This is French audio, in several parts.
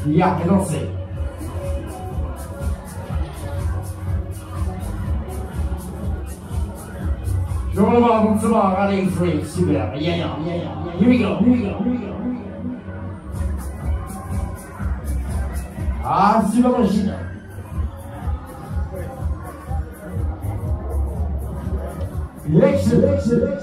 Ja, et danser. Je vais voir avant de se voir, allez, free, super, yeah, here we go. Ah, super machine. Excellent.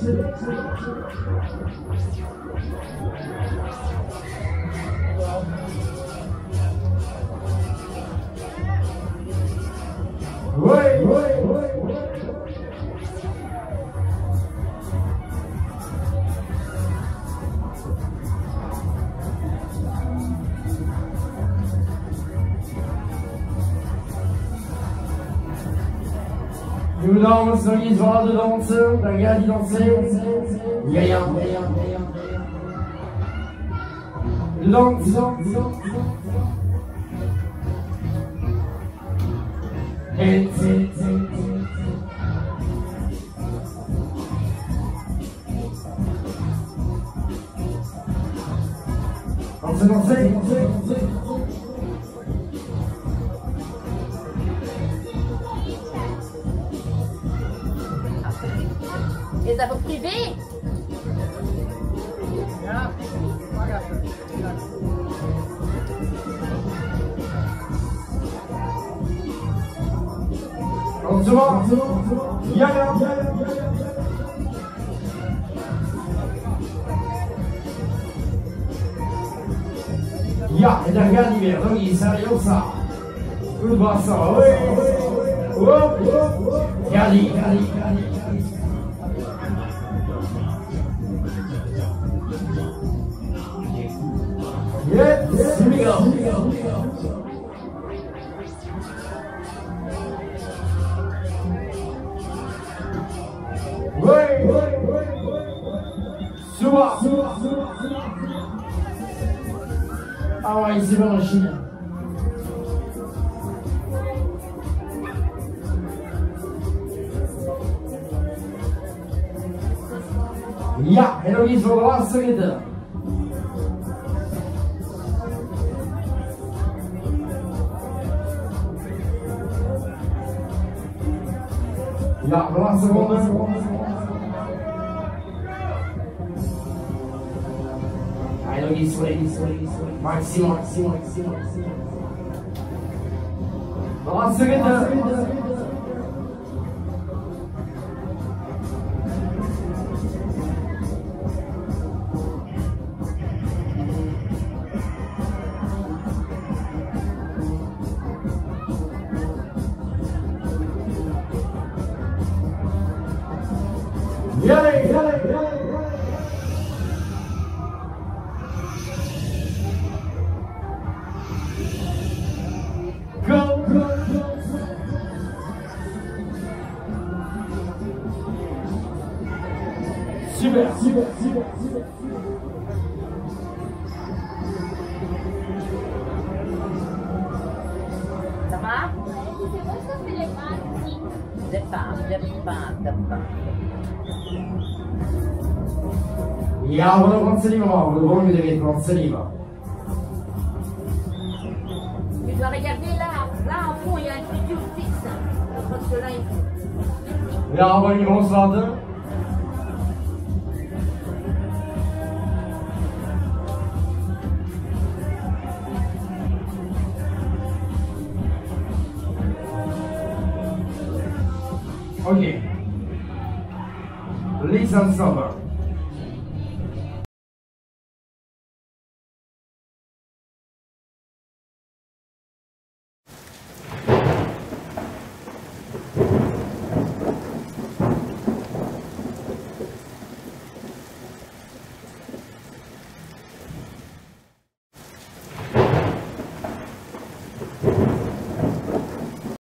Ouais. Nous dansons, ils vont de danser, regarde, danser. Yeah. Danse. Danser. Is dat voor privé? Ja, mag even. Ja. Ja, et la regarde l'hiver, donc il s'arrête ça. Tout va ça, Regarde. Yes, here we go. Suba. Ah ouais, c'est bon, Chine. Ja, en nog iets voor de laatste ritten. Ja, de laatste ronde. Hij nog iets Maximum. De laatste ritten. Yay! Go! Super! Ça va? Départ. Ja, volevo Franzaniva, volevo vedere che Franzaniva. Tu dois regarder là en fond, il y a un futur fixe. Je pense que là, il faut. Ja, aber die loslaten. Oké. Links aan het stappen.